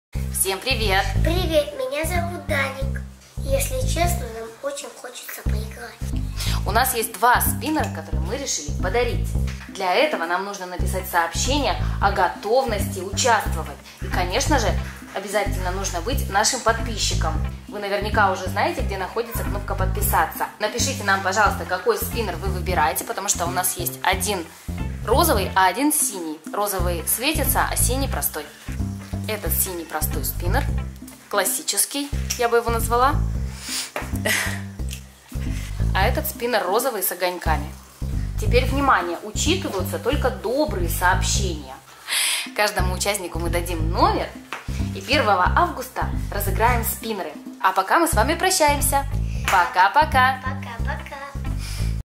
Всем привет! Привет, меня зовут Даник. Если честно, нам очень хочется поиграть. У нас есть два спиннера, которые мы решили подарить. Для этого нам нужно написать сообщение о готовности участвовать. И, конечно же, обязательно нужно быть нашим подписчиком. Вы наверняка уже знаете, где находится кнопка «Подписаться». Напишите нам, пожалуйста, какой спиннер вы выбираете, потому что у нас есть один розовый, а один синий. Розовый светится, а синий простой. Этот синий простой спиннер, классический, я бы его назвала. А этот спиннер розовый с огоньками. Теперь внимание, учитываются только добрые сообщения. Каждому участнику мы дадим номер, и 1 августа разыграем спиннеры. А пока мы с вами прощаемся. Пока-пока!